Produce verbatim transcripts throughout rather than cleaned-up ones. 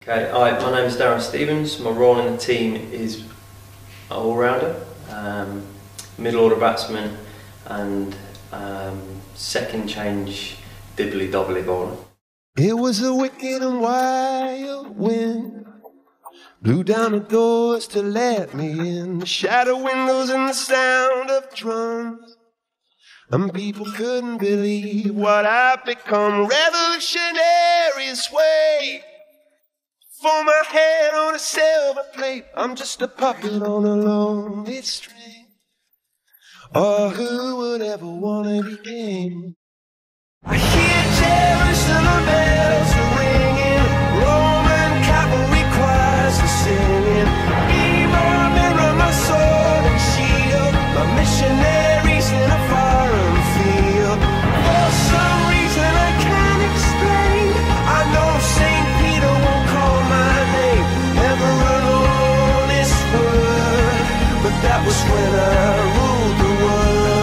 Okay, hi, my name is Darren Stevens. My role in the team is an all-rounder, um, middle order batsman and um, second change dibbly-dobbly bowler. It was a wicked and wild wind, blew down the doors to let me in, the shattered windows and the sound of drums, and people couldn't believe what I'd become. Revolutionary sway, for my head on a silver plate, I'm just a puppet on a lonely string. Oh, who would ever want to be king? I hear Jerusalem bells are ringing, Roman cavalry choirs are singing. Be my mirror, my sword and shield, my missionaries in a foreign field. For some reason I can't explain, I know Saint Peter won't call my name, never an honest word, but that was when I ruled the world.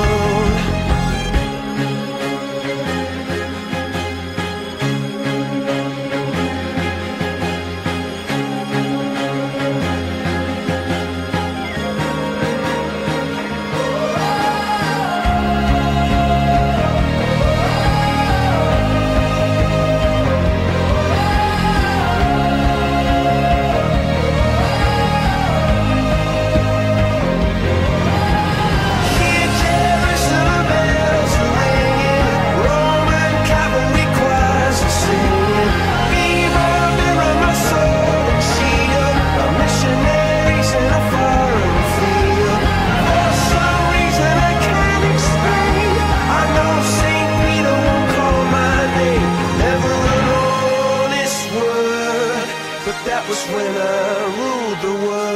That was when I ruled the world.